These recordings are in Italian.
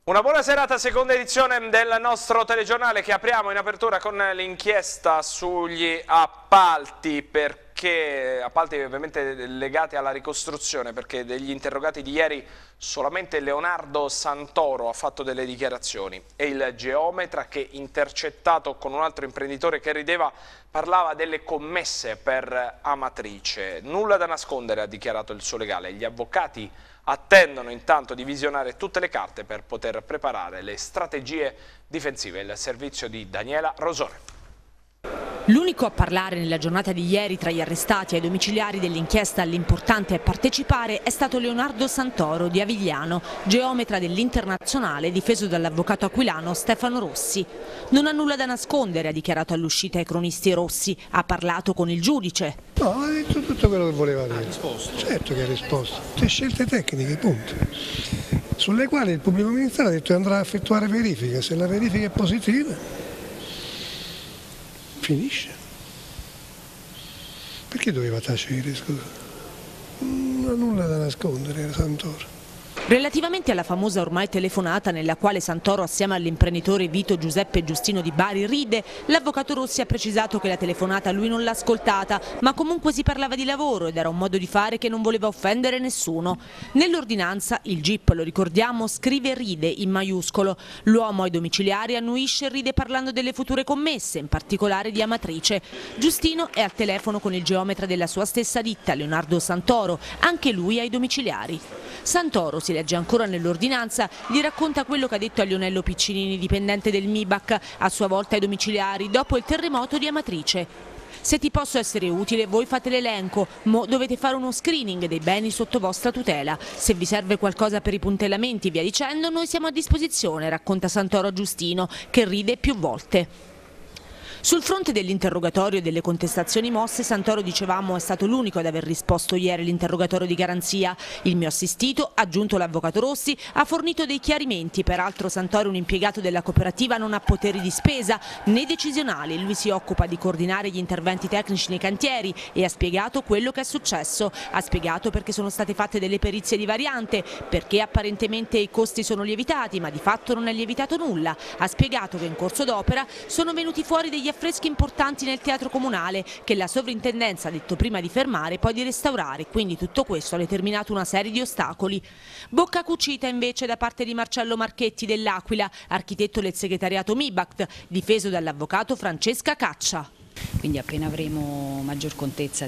Una buona serata, seconda edizione del nostro telegiornale che apriamo in apertura con l'inchiesta sugli appalti, appalti ovviamente legati alla ricostruzione, perché degli interrogati di ieri solamente Leonardo Santoro ha fatto delle dichiarazioni e il geometra che, intercettato con un altro imprenditore che rideva, parlava delle commesse per Amatrice. Nulla da nascondere, ha dichiarato il suo legale. Gli avvocati attendono intanto di visionare tutte le carte per poter preparare le strategie difensive. Il servizio di Daniela Rosone. L'unico a parlare nella giornata di ieri tra gli arrestati ai domiciliari dell'inchiesta all'importante è partecipare è stato Leonardo Santoro di Avigliano, geometra dell'Internazionale difeso dall'avvocato aquilano Stefano Rossi. Non ha nulla da nascondere, ha dichiarato all'uscita ai cronisti rossi, ha parlato con il giudice. No, ha detto tutto quello che voleva dire. Ha risposto? Certo che ha risposto. Tutte scelte tecniche, punto. Sulle quali il pubblico ministero ha detto che andrà a effettuare verifiche, se la verifica è positiva finisce. Perché doveva tacere, scusa? Non ha nulla da nascondere, Santoro. Relativamente alla famosa ormai telefonata nella quale Santoro assieme all'imprenditore Vito Giuseppe Giustino di Bari ride, l'avvocato Rossi ha precisato che la telefonata lui non l'ha ascoltata, ma comunque si parlava di lavoro ed era un modo di fare che non voleva offendere nessuno. Nell'ordinanza il GIP, lo ricordiamo, scrive ride in maiuscolo. L'uomo ai domiciliari annuisce e ride parlando delle future commesse, in particolare di Amatrice. Giustino è al telefono con il geometra della sua stessa ditta, Leonardo Santoro, anche lui ai domiciliari. Santoro, si legge ancora nell'ordinanza, gli racconta quello che ha detto a Lionello Piccinini, dipendente del MIBAC, a sua volta ai domiciliari, dopo il terremoto di Amatrice. Se ti posso essere utile, voi fate l'elenco, mo dovete fare uno screening dei beni sotto vostra tutela. Se vi serve qualcosa per i puntellamenti, via dicendo, noi siamo a disposizione, racconta Santoro a Giustino, che ride più volte. Sul fronte dell'interrogatorio e delle contestazioni mosse, Santoro, dicevamo, è stato l'unico ad aver risposto ieri all'interrogatorio di garanzia. Il mio assistito, aggiunto l'avvocato Rossi, ha fornito dei chiarimenti. Peraltro Santoro, un impiegato della cooperativa, non ha poteri di spesa né decisionali. Lui si occupa di coordinare gli interventi tecnici nei cantieri e ha spiegato quello che è successo. Ha spiegato perché sono state fatte delle perizie di variante, perché apparentemente i costi sono lievitati, ma di fatto non è lievitato nulla. Ha spiegato che in corso d'opera sono venuti fuori degli affreschi importanti nel teatro comunale che la sovrintendenza ha detto prima di fermare e poi di restaurare, quindi tutto questo ha determinato una serie di ostacoli. Bocca cucita invece da parte di Marcello Marchetti dell'Aquila, architetto del segretariato MIBACT, difeso dall'avvocato Francesca Caccia. Quindi appena avremo maggior contezza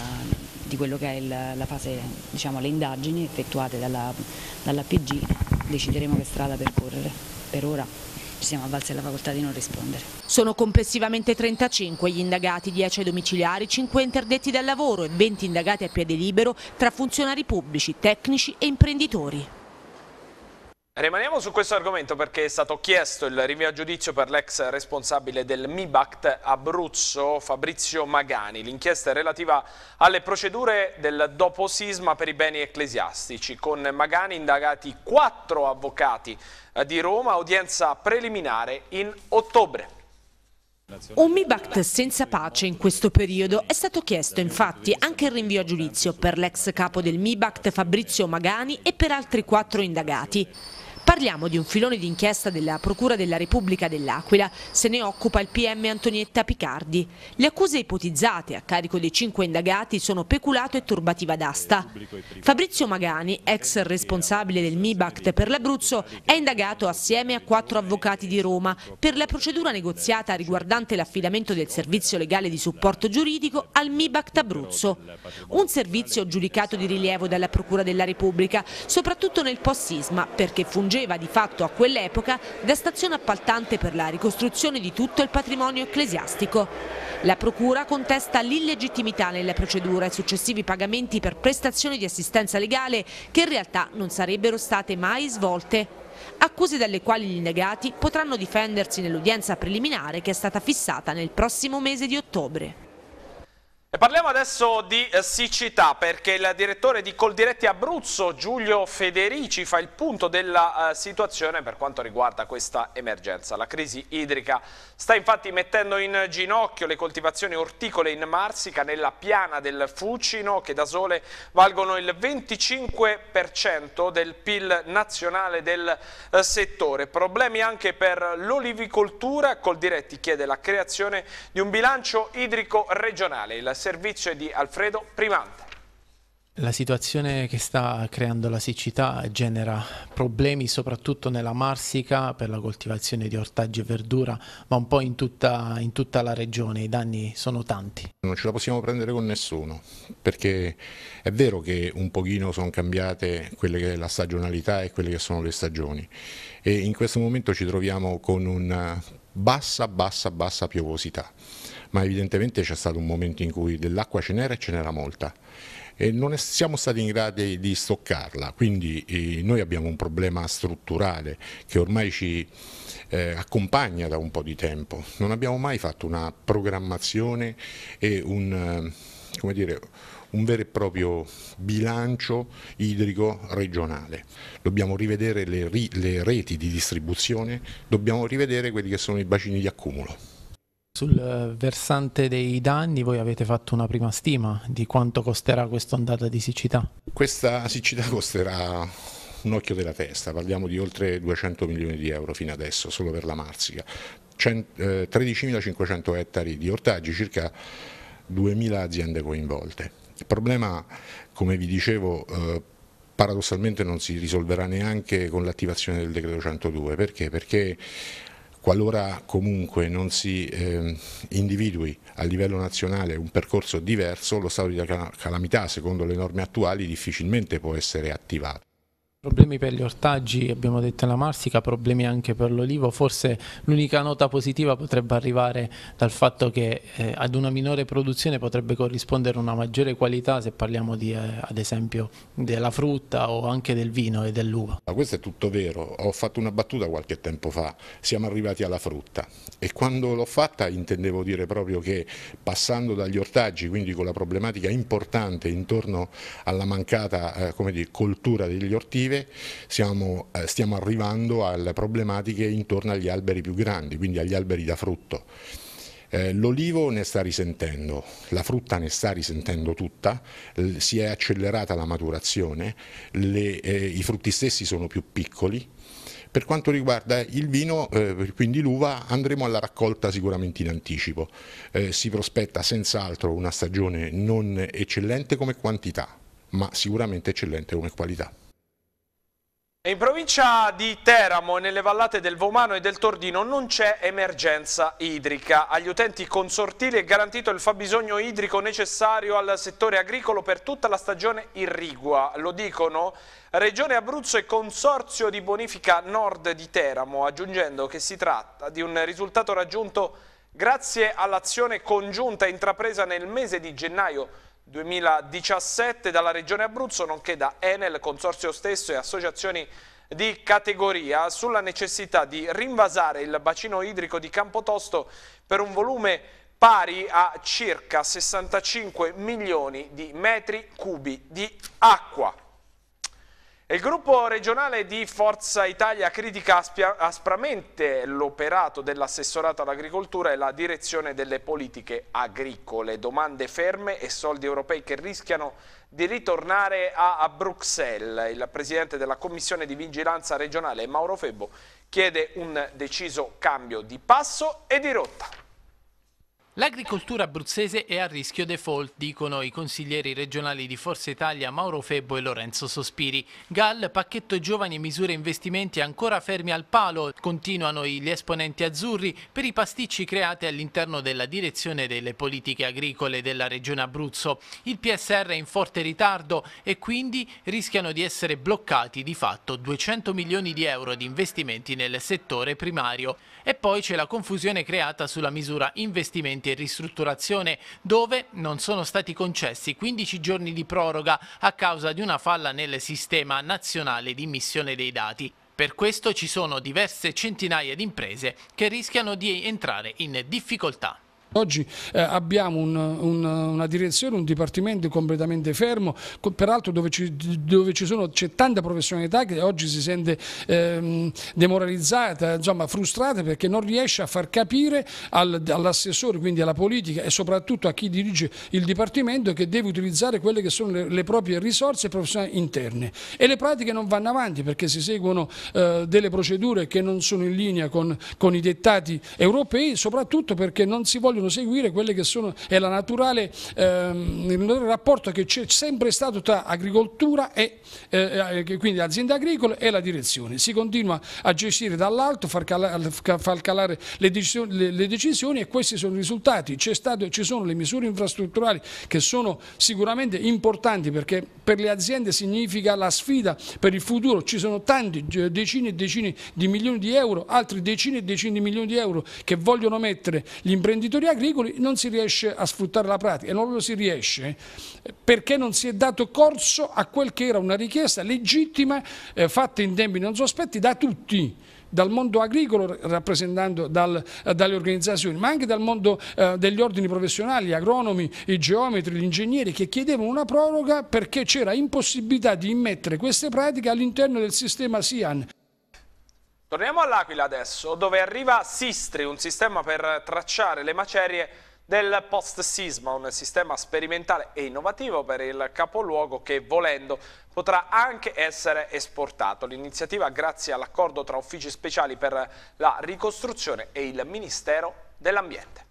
di quello che è la fase, diciamo, le indagini effettuate dall'APG, decideremo che strada percorrere. Per ora ci siamo avvalsi alla facoltà di non rispondere. Sono complessivamente 35 gli indagati, 10 ai domiciliari, 5 interdetti dal lavoro e 20 indagati a piede libero tra funzionari pubblici, tecnici e imprenditori. Rimaniamo su questo argomento perché è stato chiesto il rinvio a giudizio per l'ex responsabile del MIBACT Abruzzo, Fabrizio Magani. L'inchiesta è relativa alle procedure del doposisma per i beni ecclesiastici. Con Magani indagati 4 avvocati di Roma, udienza preliminare in ottobre. Un MIBACT senza pace in questo periodo. È stato chiesto infatti anche il rinvio a giudizio per l'ex capo del MIBACT Fabrizio Magani e per altri 4 indagati. Parliamo di un filone d'inchiesta della Procura della Repubblica dell'Aquila, se ne occupa il PM Antonietta Picardi. Le accuse ipotizzate a carico dei 5 indagati sono peculato e turbativa d'asta. Fabrizio Magani, ex responsabile del MIBACT per l'Abruzzo, è indagato assieme a 4 avvocati di Roma per la procedura negoziata riguardante l'affidamento del servizio legale di supporto giuridico al MIBACT Abruzzo. Un servizio giudicato di rilievo dalla Procura della Repubblica, soprattutto nel post-sisma, perché fungeva di fatto a quell'epoca da stazione appaltante per la ricostruzione di tutto il patrimonio ecclesiastico. La Procura contesta l'illegittimità nella procedura e successivi pagamenti per prestazioni di assistenza legale che in realtà non sarebbero state mai svolte. Accuse dalle quali gli indagati potranno difendersi nell'udienza preliminare che è stata fissata nel prossimo mese di ottobre. E parliamo adesso di siccità, perché il direttore di Coldiretti Abruzzo, Giulio Federici, fa il punto della situazione per quanto riguarda questa emergenza. La crisi idrica sta infatti mettendo in ginocchio le coltivazioni orticole in Marsica, nella piana del Fucino, che da sole valgono il 25% del PIL nazionale del settore. Problemi anche per l'olivicoltura. Coldiretti chiede la creazione di un bilancio idrico regionale. Il servizio di Alfredo Primante. La situazione che sta creando la siccità genera problemi soprattutto nella Marsica per la coltivazione di ortaggi e verdura, ma un po' in tutta la regione. I danni sono tanti. Non ce la possiamo prendere con nessuno, perché è vero che un pochino sono cambiate quelle che è la stagionalità e quelle che sono le stagioni, e in questo momento ci troviamo con una bassa piovosità, ma evidentemente c'è stato un momento in cui dell'acqua ce n'era e ce n'era molta e non siamo stati in grado di stoccarla, quindi noi abbiamo un problema strutturale che ormai ci accompagna da un po' di tempo. Non abbiamo mai fatto una programmazione e un vero e proprio bilancio idrico regionale. Dobbiamo rivedere le reti di distribuzione, dobbiamo rivedere quelli che sono i bacini di accumulo. Sul versante dei danni voi avete fatto una prima stima di quanto costerà questa ondata di siccità? Questa siccità costerà un occhio della testa, parliamo di oltre 200 milioni di euro fino adesso, solo per la Marsica. 13.500 ettari di ortaggi, circa 2.000 aziende coinvolte. Il problema, come vi dicevo, paradossalmente non si risolverà neanche con l'attivazione del decreto 102. Perché? Perché qualora comunque non si individui a livello nazionale un percorso diverso, lo stato di calamità, secondo le norme attuali, difficilmente può essere attivato. Problemi per gli ortaggi, abbiamo detto nella Marsica, problemi anche per l'olivo. Forse l'unica nota positiva potrebbe arrivare dal fatto che ad una minore produzione potrebbe corrispondere una maggiore qualità, se parliamo di, ad esempio della frutta o anche del vino e dell'uva. Questo è tutto vero, ho fatto una battuta qualche tempo fa, siamo arrivati alla frutta e quando l'ho fatta intendevo dire proprio che passando dagli ortaggi, quindi con la problematica importante intorno alla mancata coltura degli ortivi, stiamo arrivando alle problematiche intorno agli alberi più grandi, quindi agli alberi da frutto. L'olivo ne sta risentendo, la frutta ne sta risentendo tutta, si è accelerata la maturazione, i frutti stessi sono più piccoli. Per quanto riguarda il vino, quindi l'uva, andremo alla raccolta sicuramente in anticipo. Si prospetta senz'altro una stagione non eccellente come quantità, ma sicuramente eccellente come qualità. In provincia di Teramo e nelle vallate del Vomano e del Tordino non c'è emergenza idrica. Agli utenti consortili è garantito il fabbisogno idrico necessario al settore agricolo per tutta la stagione irrigua. Lo dicono Regione Abruzzo e Consorzio di Bonifica Nord di Teramo, aggiungendo che si tratta di un risultato raggiunto grazie all'azione congiunta intrapresa nel mese di gennaio 2017 dalla Regione Abruzzo, nonché da Enel, Consorzio stesso e associazioni di categoria, sulla necessità di rinvasare il bacino idrico di Campotosto per un volume pari a circa 65 milioni di metri cubi di acqua. Il gruppo regionale di Forza Italia critica aspramente l'operato dell'assessorato all'agricoltura e la direzione delle politiche agricole. Domande ferme e soldi europei che rischiano di ritornare a Bruxelles. Il presidente della Commissione di Vigilanza regionale, Mauro Febbo, chiede un deciso cambio di passo e di rotta. L'agricoltura abruzzese è a rischio default, dicono i consiglieri regionali di Forza Italia Mauro Febbo e Lorenzo Sospiri. GAL, pacchetto giovani e misure investimenti ancora fermi al palo, continuano gli esponenti azzurri per i pasticci creati all'interno della direzione delle politiche agricole della regione Abruzzo. Il PSR è in forte ritardo e quindi rischiano di essere bloccati di fatto 200 milioni di euro di investimenti nel settore primario. E poi c'è la confusione creata sulla misura investimenti e ristrutturazione, dove non sono stati concessi 15 giorni di proroga a causa di una falla nel sistema nazionale di immissione dei dati. Per questo ci sono diverse centinaia di imprese che rischiano di entrare in difficoltà. Oggi abbiamo una direzione, un dipartimento completamente fermo, peraltro dove c'è tanta professionalità che oggi si sente demoralizzata, insomma frustrata, perché non riesce a far capire all'assessore, quindi alla politica e soprattutto a chi dirige il dipartimento, che deve utilizzare quelle che sono le proprie risorse professionali interne. E le pratiche non vanno avanti perché si seguono delle procedure che non sono in linea con i dettati europei, soprattutto perché non si vogliono seguire quelle che sono il naturale rapporto che c'è sempre stato tra agricoltura e quindi aziende agricole e la direzione. Si continua a gestire dall'alto, far calare le decisioni, e questi sono i risultati. Ci sono le misure infrastrutturali che sono sicuramente importanti, perché per le aziende significa la sfida per il futuro. Ci sono tanti, decine e decine di milioni di euro, altri decine e decine di milioni di euro che vogliono mettere gli imprenditori agricoli. Non si riesce a sfruttare la pratica, e non lo si riesce perché non si è dato corso a quel che era una richiesta legittima, fatta in tempi non sospetti da tutti, dal mondo agricolo, rappresentando dalle organizzazioni, ma anche dal mondo degli ordini professionali, gli agronomi, i geometri, gli ingegneri, che chiedevano una proroga perché c'era impossibilità di immettere queste pratiche all'interno del sistema SIAN. Torniamo all'Aquila adesso, dove arriva Sistri, un sistema per tracciare le macerie del post-sisma, un sistema sperimentale e innovativo per il capoluogo che, volendo, potrà anche essere esportato. L'iniziativa grazie all'accordo tra uffici speciali per la ricostruzione e il Ministero dell'Ambiente.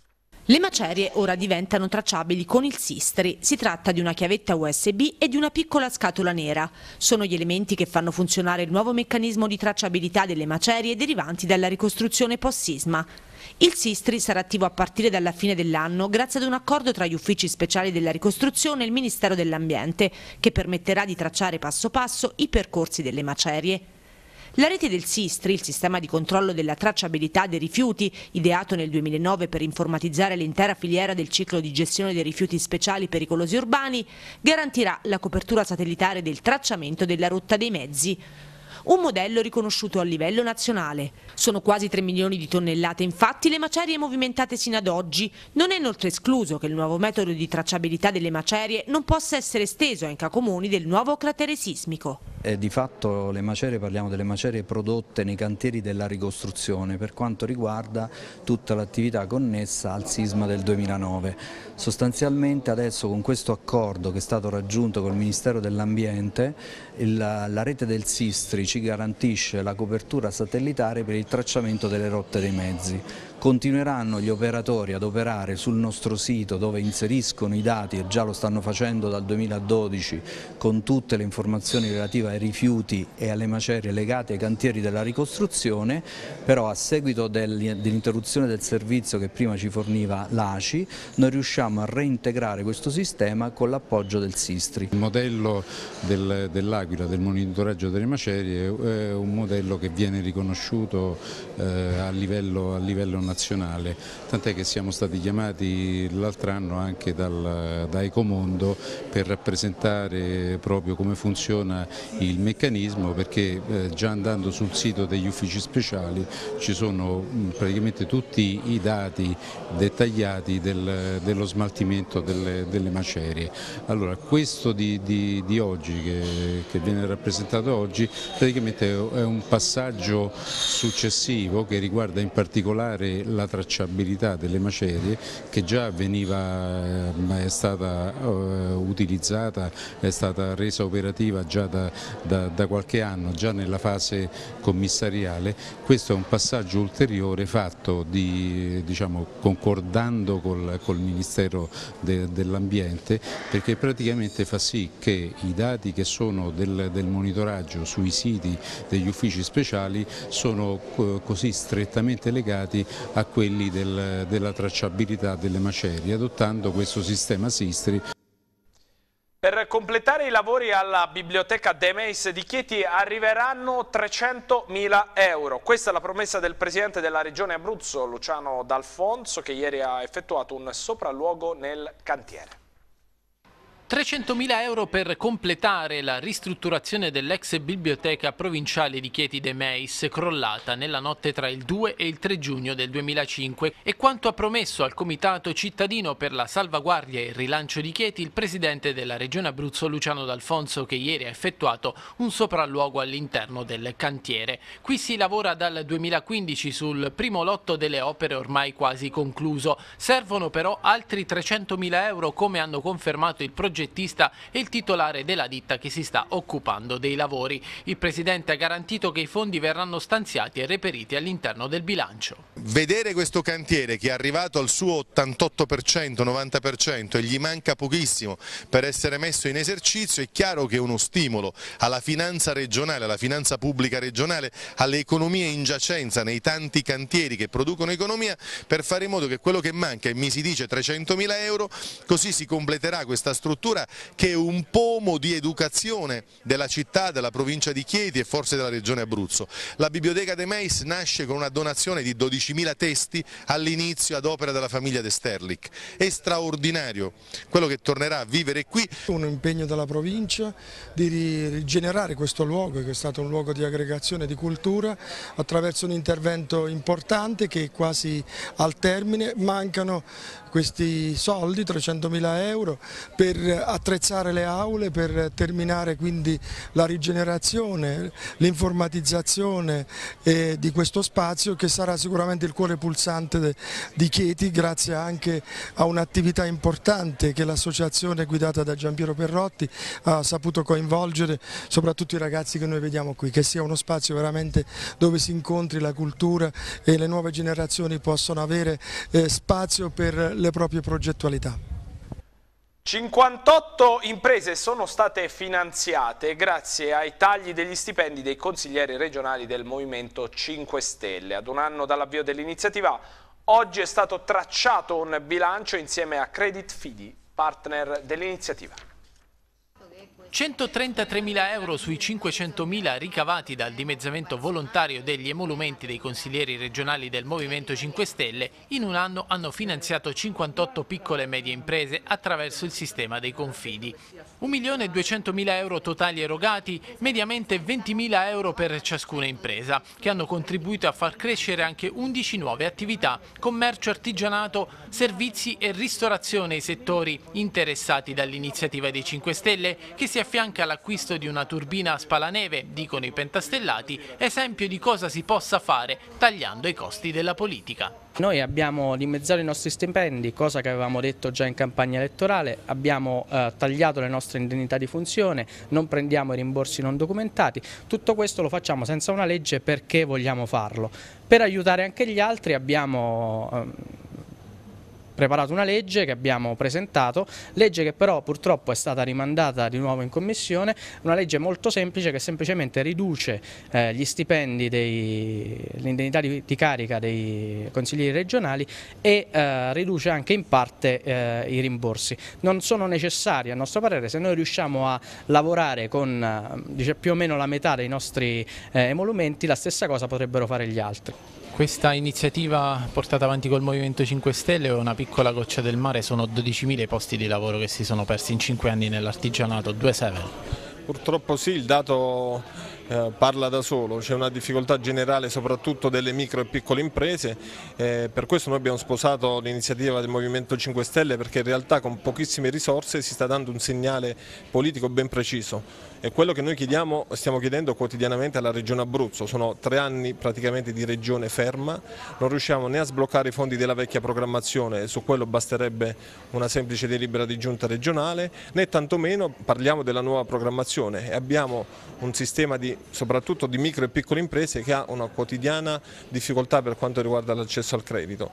Le macerie ora diventano tracciabili con il Sistri. Si tratta di una chiavetta USB e di una piccola scatola nera. Sono gli elementi che fanno funzionare il nuovo meccanismo di tracciabilità delle macerie derivanti dalla ricostruzione post-sisma. Il Sistri sarà attivo a partire dalla fine dell'anno grazie ad un accordo tra gli uffici speciali della ricostruzione e il Ministero dell'Ambiente, che permetterà di tracciare passo passo i percorsi delle macerie. La rete del Sistri, il sistema di controllo della tracciabilità dei rifiuti, ideato nel 2009 per informatizzare l'intera filiera del ciclo di gestione dei rifiuti speciali pericolosi urbani, garantirà la copertura satellitare del tracciamento della rotta dei mezzi. Un modello riconosciuto a livello nazionale. Sono quasi 3 milioni di tonnellate infatti le macerie movimentate sino ad oggi. Non è inoltre escluso che il nuovo metodo di tracciabilità delle macerie non possa essere esteso anche a comuni del nuovo cratere sismico. Di fatto le macerie, parliamo delle macerie prodotte nei cantieri della ricostruzione per quanto riguarda tutta l'attività connessa al sisma del 2009. Sostanzialmente adesso, con questo accordo che è stato raggiunto col Ministero dell'Ambiente, la rete del Sistri ci garantisce la copertura satellitare per il tracciamento delle rotte dei mezzi. Continueranno gli operatori ad operare sul nostro sito, dove inseriscono i dati, e già lo stanno facendo dal 2012, con tutte le informazioni relative ai rifiuti e alle macerie legate ai cantieri della ricostruzione, però a seguito dell'interruzione del servizio che prima ci forniva l'ACI, noi riusciamo a reintegrare questo sistema con l'appoggio del Sistri. Il modello dell'Aquila, del monitoraggio delle macerie, è un modello che viene riconosciuto a livello nazionale, tant'è che siamo stati chiamati l'altro anno anche da Ecomondo per rappresentare proprio come funziona il meccanismo, perché già andando sul sito degli uffici speciali ci sono praticamente tutti i dati dettagliati dello smaltimento delle macerie. Allora, questo di oggi, che viene rappresentato oggi, praticamente è un passaggio successivo che riguarda in particolare la tracciabilità delle macerie, che già è stata utilizzata, è stata resa operativa già da qualche anno, già nella fase commissariale. Questo è un passaggio ulteriore fatto concordando col Ministero dell'Ambiente, perché praticamente fa sì che i dati che sono del monitoraggio sui siti degli uffici speciali sono così strettamente legati a quelli della tracciabilità delle macerie, adottando questo sistema Sistri. Per completare i lavori alla biblioteca De Meis di Chieti arriveranno 300.000 euro. Questa è la promessa del presidente della regione Abruzzo, Luciano D'Alfonso, che ieri ha effettuato un sopralluogo nel cantiere. 300.000 euro per completare la ristrutturazione dell'ex biblioteca provinciale di Chieti de Meis, crollata nella notte tra il 2 e il 3 giugno del 2005, e quanto ha promesso al Comitato Cittadino per la Salvaguardia e il Rilancio di Chieti il presidente della Regione Abruzzo Luciano D'Alfonso, che ieri ha effettuato un sopralluogo all'interno del cantiere. Qui si lavora dal 2015 sul primo lotto delle opere ormai quasi concluso. Servono però altri 300.000 euro, come hanno confermato il progettista e il titolare della ditta che si sta occupando dei lavori. Il presidente ha garantito che i fondi verranno stanziati e reperiti all'interno del bilancio. Vedere questo cantiere che è arrivato al suo 88%, 90% e gli manca pochissimo per essere messo in esercizio, è chiaro che è uno stimolo alla finanza regionale, alla finanza pubblica regionale, alle economie in giacenza nei tanti cantieri che producono economia, per fare in modo che quello che manca, e mi si dice 300.000 euro, così si completerà questa struttura che è un pomo di educazione della città, della provincia di Chieti e forse della regione Abruzzo. La Biblioteca de Meis nasce con una donazione di 12.000 testi all'inizio ad opera della famiglia De Sterlich. È straordinario quello che tornerà a vivere qui. Un impegno della provincia di rigenerare questo luogo, che è stato un luogo di aggregazione di cultura, attraverso un intervento importante che è quasi al termine. Mancano questi soldi, 300.000 euro, per attrezzare le aule, per terminare quindi la rigenerazione, l'informatizzazione di questo spazio, che sarà sicuramente il cuore pulsante di Chieti, grazie anche a un'attività importante che l'associazione guidata da Giampiero Perrotti ha saputo coinvolgere, soprattutto i ragazzi che noi vediamo qui, che sia uno spazio veramente dove si incontri la cultura e le nuove generazioni possono avere spazio per le proprie progettualità. 58 imprese sono state finanziate grazie ai tagli degli stipendi dei consiglieri regionali del Movimento 5 Stelle. Ad un anno dall'avvio dell'iniziativa, oggi è stato tracciato un bilancio insieme a Credit Fidi, partner dell'iniziativa. 133.000 euro sui 500.000 ricavati dal dimezzamento volontario degli emolumenti dei consiglieri regionali del Movimento 5 Stelle in un anno hanno finanziato 58 piccole e medie imprese attraverso il sistema dei confidi. 1.200.000 euro totali erogati, mediamente 20.000 euro per ciascuna impresa, che hanno contribuito a far crescere anche 11 nuove attività: commercio, artigianato, servizi e ristorazione, i settori interessati dall'iniziativa dei 5 Stelle, che si affianca all'acquisto di una turbina a spalaneve, dicono i pentastellati, esempio di cosa si possa fare tagliando i costi della politica. Noi abbiamo dimezzato i nostri stipendi, cosa che avevamo detto già in campagna elettorale, abbiamo tagliato le nostre indennità di funzione, non prendiamo i rimborsi non documentati. Tutto questo lo facciamo senza una legge perché vogliamo farlo. Per aiutare anche gli altri abbiamo preparato una legge che abbiamo presentato, legge che però purtroppo è stata rimandata di nuovo in commissione, una legge molto semplice che semplicemente riduce gli stipendi, l'indennità di carica dei consiglieri regionali e riduce anche in parte i rimborsi. Non sono necessari a nostro parere. Se noi riusciamo a lavorare con più o meno la metà dei nostri emolumenti, la stessa cosa potrebbero fare gli altri. Questa iniziativa portata avanti col Movimento 5 Stelle è una piccola goccia del mare, sono 12.000 i posti di lavoro che si sono persi in 5 anni nell'artigianato, 2/7. Purtroppo sì, il dato parla da solo, c'è una difficoltà generale soprattutto delle micro e piccole imprese, per questo noi abbiamo sposato l'iniziativa del Movimento 5 Stelle, perché in realtà con pochissime risorse si sta dando un segnale politico ben preciso. E quello che noi stiamo chiedendo quotidianamente alla Regione Abruzzo. Sono 3 anni praticamente di regione ferma, non riusciamo né a sbloccare i fondi della vecchia programmazione, su quello basterebbe una semplice delibera di giunta regionale, né tantomeno parliamo della nuova programmazione, e abbiamo un sistema soprattutto di micro e piccole imprese che ha una quotidiana difficoltà per quanto riguarda l'accesso al credito.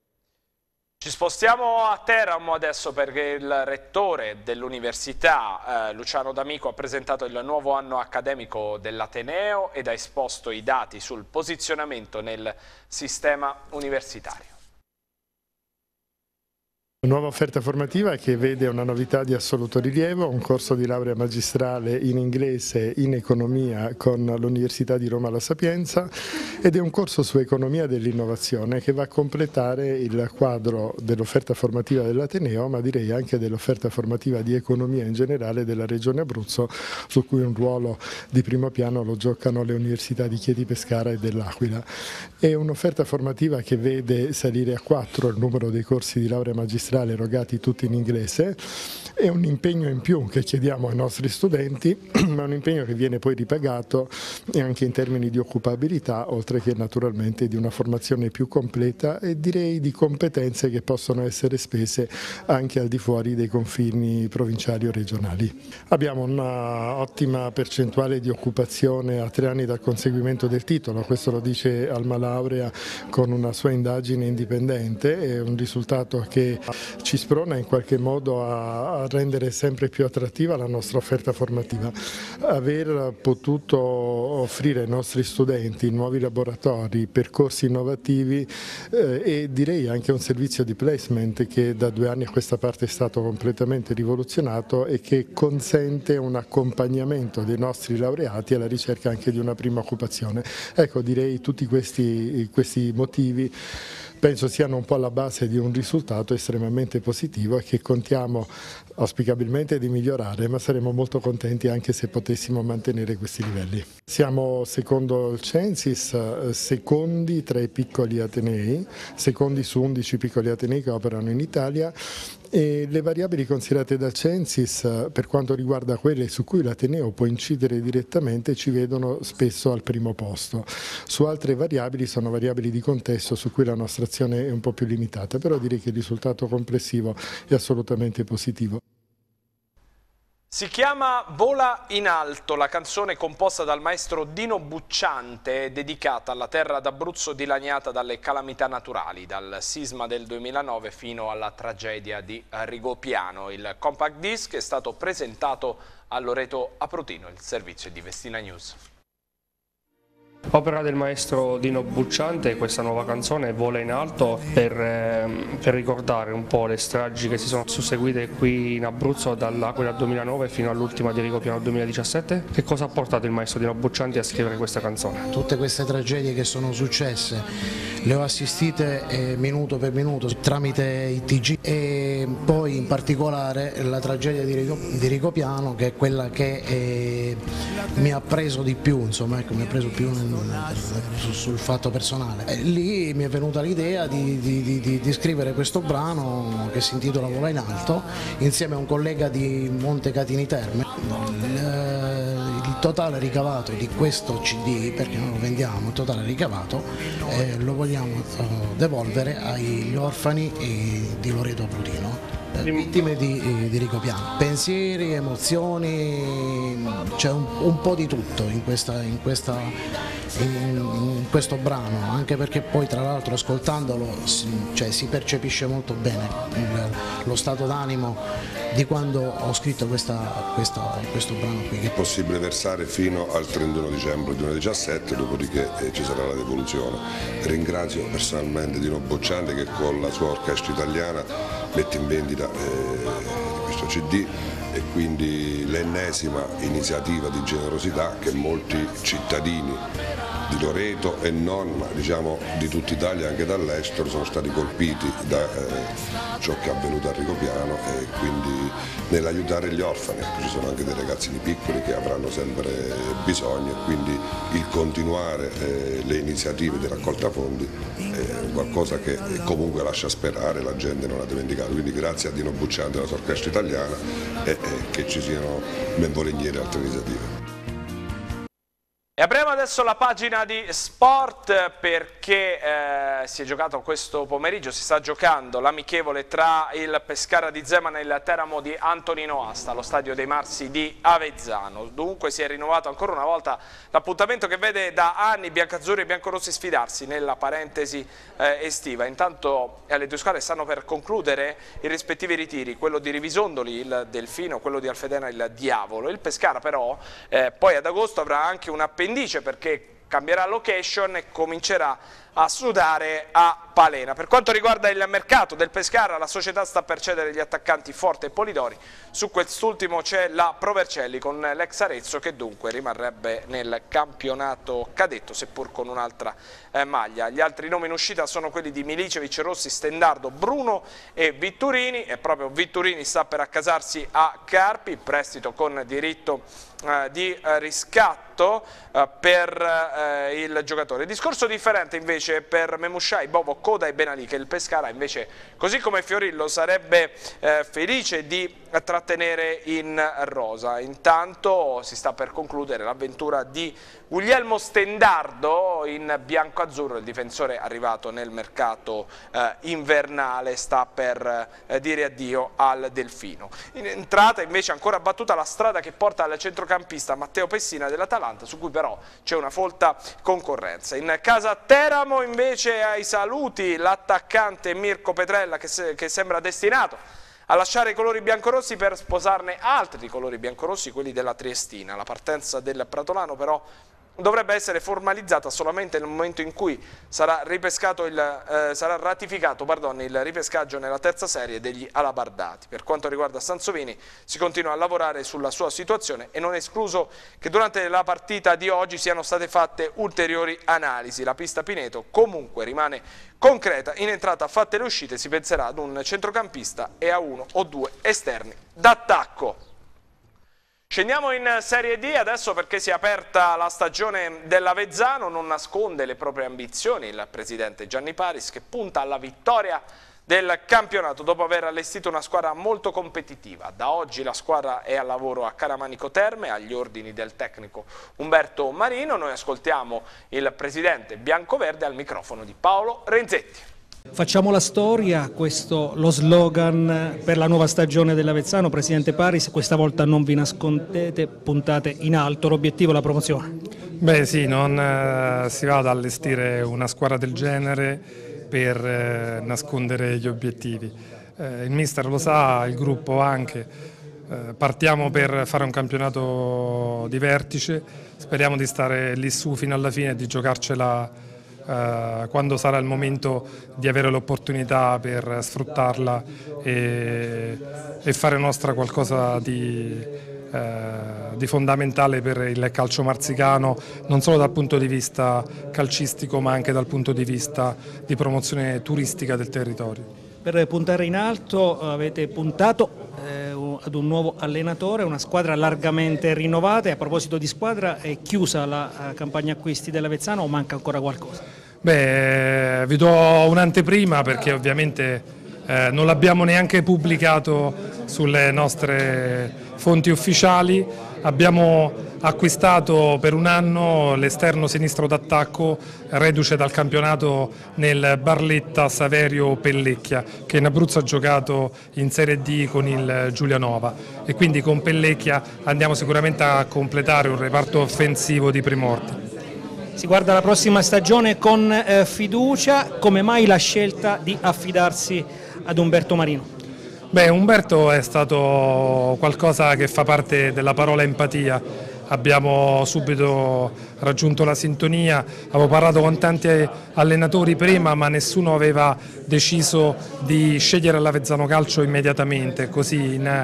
Ci spostiamo a Teramo adesso, perché il rettore dell'università Luciano D'Amico ha presentato il nuovo anno accademico dell'Ateneo ed ha esposto i dati sul posizionamento nel sistema universitario. Nuova offerta formativa che vede una novità di assoluto rilievo, un corso di laurea magistrale in inglese in economia con l'Università di Roma La Sapienza ed è un corso su economia dell'innovazione che va a completare il quadro dell'offerta formativa dell'Ateneo, ma direi anche dell'offerta formativa di economia in generale della Regione Abruzzo, su cui un ruolo di primo piano lo giocano le università di Chieti Pescara e dell'Aquila. È un'offerta formativa che vede salire a 4 il numero dei corsi di laurea magistrale erogati tutti in inglese. È un impegno in più che chiediamo ai nostri studenti, ma un impegno che viene poi ripagato anche in termini di occupabilità, oltre che naturalmente di una formazione più completa e direi di competenze che possono essere spese anche al di fuori dei confini provinciali o regionali. Abbiamo un'ottima percentuale di occupazione a 3 anni dal conseguimento del titolo, questo lo dice Alma Laurea con una sua indagine indipendente, è un risultato che ci sprona in qualche modo a rendere sempre più attrattiva la nostra offerta formativa. Aver potuto offrire ai nostri studenti nuovi laboratori, percorsi innovativi e direi anche un servizio di placement che da 2 anni a questa parte è stato completamente rivoluzionato e che consente un accompagnamento dei nostri laureati alla ricerca anche di una prima occupazione. Ecco, direi tutti questi motivi penso siano un po' alla base di un risultato estremamente positivo e che contiamo auspicabilmente di migliorare, ma saremo molto contenti anche se potessimo mantenere questi livelli. Siamo, secondo il Censis, secondi tra i piccoli atenei, secondi su 11 piccoli atenei che operano in Italia, e le variabili considerate dal Censis per quanto riguarda quelle su cui l'Ateneo può incidere direttamente ci vedono spesso al primo posto. Su altre variabili sono variabili di contesto su cui la nostra azione è un po' più limitata, però direi che il risultato complessivo è assolutamente positivo. Si chiama Vola in alto, la canzone composta dal maestro Dino Bucciante, dedicata alla terra d'Abruzzo dilaniata dalle calamità naturali, dal sisma del 2009 fino alla tragedia di Rigopiano. Il compact disc è stato presentato a Loreto Aprutino, il servizio di Vestina News. Opera del maestro Dino Bucciante, questa nuova canzone Vola in alto per ricordare un po' le stragi che si sono susseguite qui in Abruzzo dall'Aquila 2009 fino all'ultima di Rigopiano 2017. Che cosa ha portato il maestro Dino Bucciante a scrivere questa canzone? Tutte queste tragedie che sono successe le ho assistite minuto per minuto tramite i TG e poi in particolare la tragedia di Rigopiano, che è quella che mi ha preso di più, insomma, ecco, mi ha preso più sul fatto personale. E lì mi è venuta l'idea di scrivere questo brano che si intitola Vola in alto insieme a un collega di Montecatini Terme. Il totale ricavato di questo CD, perché noi lo vendiamo, il totale ricavato lo vogliamo devolvere agli orfani di Loreto Aprutino, vittime di Rigopiano. Pensieri, emozioni, c'è un po' di tutto in questo brano, anche perché poi tra l'altro ascoltandolo si percepisce molto bene lo stato d'animo di quando ho scritto questo brano qui. È possibile versare fino al 31 dicembre 2017, dopodiché ci sarà la devoluzione. Ringrazio personalmente Dino Bucciante che con la sua orchestra italiana mette in vendita questo CD e quindi l'ennesima iniziativa di generosità che molti cittadini di Loreto e non, ma diciamo di tutta Italia, anche dall'estero, sono stati colpiti da ciò che è avvenuto a Rigopiano e quindi nell'aiutare gli orfani. Ci sono anche dei ragazzini piccoli che avranno sempre bisogno e quindi il continuare le iniziative di raccolta fondi è qualcosa che comunque lascia sperare, la gente non ha dimenticato. Quindi grazie a Dino Bucciante e alla sua orchestra italiana e che ci siano ben volentieri altre iniziative. E apriamo adesso la pagina di sport perché si è giocato questo pomeriggio, si sta giocando l'amichevole tra il Pescara di Zeman e il Teramo di Antonino Asta allo Stadio dei Marsi di Avezzano. Dunque si è rinnovato ancora una volta l'appuntamento che vede da anni biancazzurri e biancorossi sfidarsi nella parentesi estiva. Intanto le due squadre stanno per concludere i rispettivi ritiri, quello di Rivisondoli, il Delfino, quello di Alfedena, il Diavolo. Il Pescara però poi ad agosto avrà anche un appendice perché cambierà location e comincerà a sudare a Palena. Per quanto riguarda il mercato del Pescara, la società sta per cedere gli attaccanti Forte e Polidori. Su quest'ultimo c'è la Provercelli con l'ex Arezzo, che dunque rimarrebbe nel campionato cadetto, seppur con un'altra maglia. Gli altri nomi in uscita sono quelli di Milicevic, Rossi, Stendardo, Bruno e Vitturini, e proprio Vitturini sta per accasarsi a Carpi, prestito con diritto di riscatto per il giocatore. Discorso differente invece per Memushai, Bovo, Coda e Benali, che il Pescara invece, così come Fiorillo, sarebbe felice di trattenere in rosa. Intanto si sta per concludere l'avventura di Guglielmo Stendardo in bianco-azzurro, il difensore arrivato nel mercato invernale sta per dire addio al Delfino. In entrata invece ancora battuta la strada che porta al centrocampista Matteo Pessina dell'Atalanta, su cui però c'è una folta concorrenza. In casa Teramo invece ai saluti l'attaccante Mirko Petrella, che sembra destinato a lasciare i colori biancorossi per sposarne altri di colori biancorossi, quelli della Triestina. La partenza del Pratolano però dovrebbe essere formalizzata solamente nel momento in cui sarà ratificato il ripescaggio nella terza serie degli Alabardati. Per quanto riguarda Sansovini, si continua a lavorare sulla sua situazione e non è escluso che durante la partita di oggi siano state fatte ulteriori analisi. La pista Pineto comunque rimane concreta. In entrata, fatte le uscite, si penserà ad un centrocampista e a uno o due esterni d'attacco. Scendiamo in Serie D adesso, perché si è aperta la stagione dell'Avezzano. Non nasconde le proprie ambizioni il presidente Gianni Paris, che punta alla vittoria del campionato dopo aver allestito una squadra molto competitiva. Da oggi la squadra è al lavoro a Caramanico Terme, agli ordini del tecnico Umberto Marino. Noi ascoltiamo il presidente biancoverde al microfono di Paolo Renzetti. Facciamo la storia, questo lo slogan per la nuova stagione dell'Avezzano. Presidente Paris, questa volta non vi nascondete, puntate in alto, l'obiettivo è la promozione. Beh sì, non si va ad allestire una squadra del genere per nascondere gli obiettivi. Il mister lo sa, il gruppo anche. Partiamo per fare un campionato di vertice, speriamo di stare lì su fino alla fine e di giocarcela quando sarà il momento di avere l'opportunità per sfruttarla e fare nostra qualcosa di fondamentale per il calcio marzicano, non solo dal punto di vista calcistico ma anche dal punto di vista di promozione turistica del territorio. Per puntare in alto avete puntato ad un nuovo allenatore, una squadra largamente rinnovata, e a proposito di squadra, è chiusa la campagna acquisti dell'Avezzano o manca ancora qualcosa? Beh, vi do un'anteprima perché ovviamente non l'abbiamo neanche pubblicato sulle nostre fonti ufficiali. Abbiamo acquistato per un anno l'esterno sinistro d'attacco reduce dal campionato nel Barletta Saverio Pellecchia, che in Abruzzo ha giocato in Serie D con il Giulianova, e quindi con Pellecchia andiamo sicuramente a completare un reparto offensivo di primordi. Si guarda la prossima stagione con fiducia. Come mai la scelta di affidarsi ad Umberto Marino? Beh, Umberto è stato qualcosa che fa parte della parola empatia. Abbiamo subito raggiunto la sintonia, avevo parlato con tanti allenatori prima, ma nessuno aveva deciso di scegliere l'Avezzano Calcio immediatamente, così in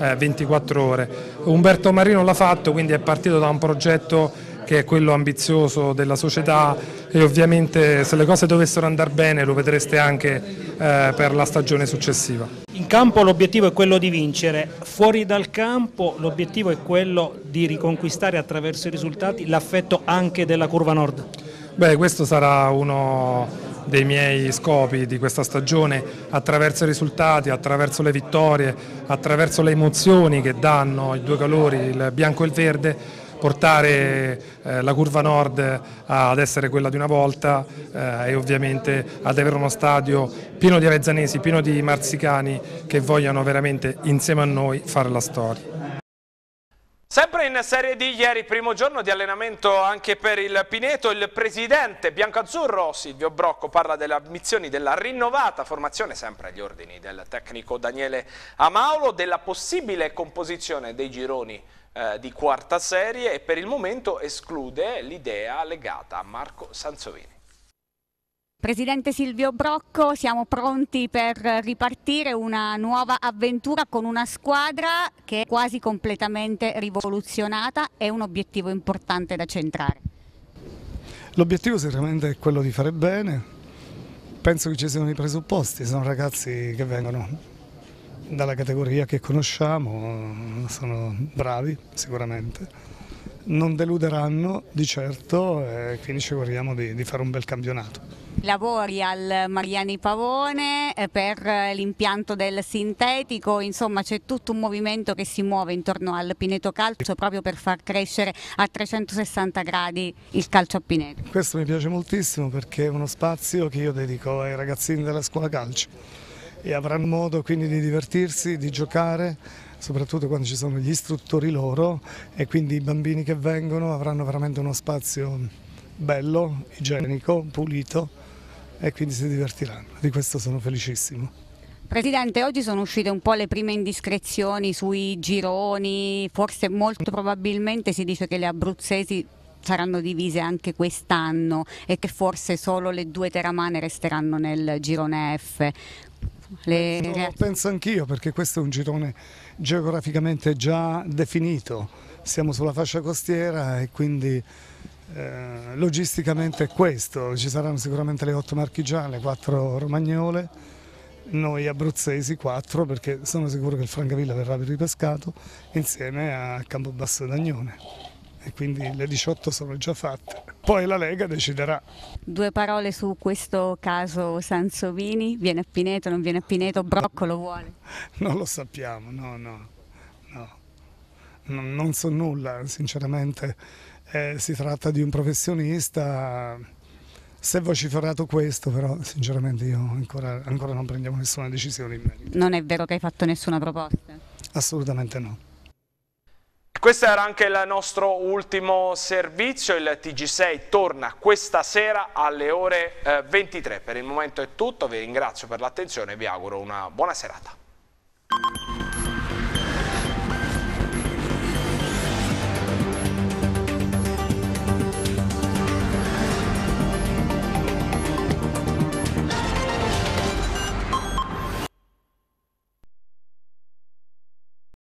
24 ore. Umberto Marino l'ha fatto, quindi è partito da un progetto che è quello ambizioso della società, e ovviamente se le cose dovessero andare bene lo vedreste anche per la stagione successiva. In campo l'obiettivo è quello di vincere, fuori dal campo l'obiettivo è quello di riconquistare attraverso i risultati l'affetto anche della Curva Nord. Beh, questo sarà uno dei miei scopi di questa stagione, attraverso i risultati, attraverso le vittorie, attraverso le emozioni che danno i due colori, il bianco e il verde, portare la Curva Nord ad essere quella di una volta e ovviamente ad avere uno stadio pieno di avezzanesi, pieno di marzicani che vogliano veramente insieme a noi fare la storia. Sempre in Serie D, ieri primo giorno di allenamento anche per il Pineto. Il presidente biancoazzurro Silvio Brocco parla delle ambizioni della rinnovata formazione, sempre agli ordini del tecnico Daniele Amaulo, della possibile composizione dei gironi di quarta serie e per il momento esclude l'idea legata a Marco Sansovini. Presidente Silvio Brocco, siamo pronti per ripartire una nuova avventura con una squadra che è quasi completamente rivoluzionata e un obiettivo importante da centrare. L'obiettivo sicuramente è quello di fare bene, penso che ci siano i presupposti, sono ragazzi che vengono dalla categoria che conosciamo, sono bravi sicuramente, non deluderanno di certo e quindi ci auguriamo di fare un bel campionato. Lavori al Mariani Pavone per l'impianto del sintetico, insomma c'è tutto un movimento che si muove intorno al Pineto Calcio proprio per far crescere a 360 gradi il calcio a Pineto. Questo mi piace moltissimo perché è uno spazio che io dedico ai ragazzini della scuola calcio e avranno modo quindi di divertirsi, di giocare, soprattutto quando ci sono gli istruttori loro e quindi i bambini che vengono avranno veramente uno spazio bello, igienico, pulito e quindi si divertiranno, di questo sono felicissimo. Presidente, oggi sono uscite un po' le prime indiscrezioni sui gironi, forse molto probabilmente si dice che le abruzzesi saranno divise anche quest'anno e che forse solo le 2 teramane resteranno nel girone F. Penso anch'io perché questo è un girone geograficamente già definito, siamo sulla fascia costiera e quindi logisticamente è questo, ci saranno sicuramente le 8 marchigiane, 4 romagnole, noi abruzzesi 4 perché sono sicuro che il Francavilla verrà ripescato insieme a Campobasso d'Agnone e quindi le 18 sono già fatte, poi la Lega deciderà. 2 parole su questo caso Sansovini, viene a Pineto, non viene a Pineto, Brocco lo vuole? Non lo sappiamo, no, non so nulla sinceramente. Si tratta di un professionista, si è vociferato questo, però sinceramente io ancora non prendiamo nessuna decisione in merito. Non è vero che hai fatto nessuna proposta? Assolutamente no. Questo era anche il nostro ultimo servizio, il TG6 torna questa sera alle ore 23. Per il momento è tutto, vi ringrazio per l'attenzione e vi auguro una buona serata.